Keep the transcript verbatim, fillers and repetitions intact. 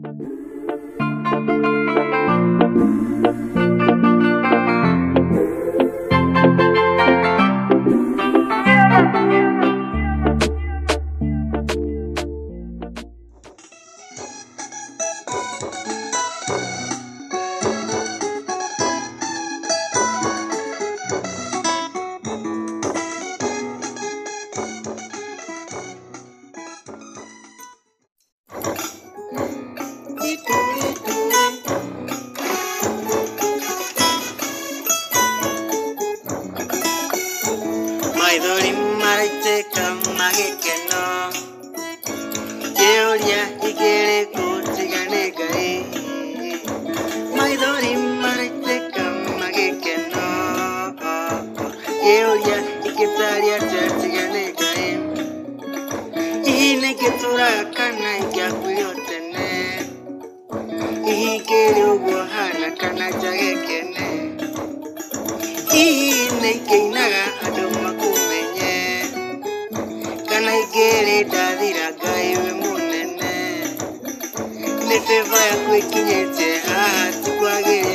Maidori maraite kamagekeno Yeoria igere kutigane gai Maidori maraite kamagekeno Yeoria ikitaria kutigane gai Ihine ketura kana igyakuyotene Ihigere ugohana kana jagekene Ihine keinaga adoma Gere dadira gaiwe munene Nefeva ya kwekinyete haa tukwagere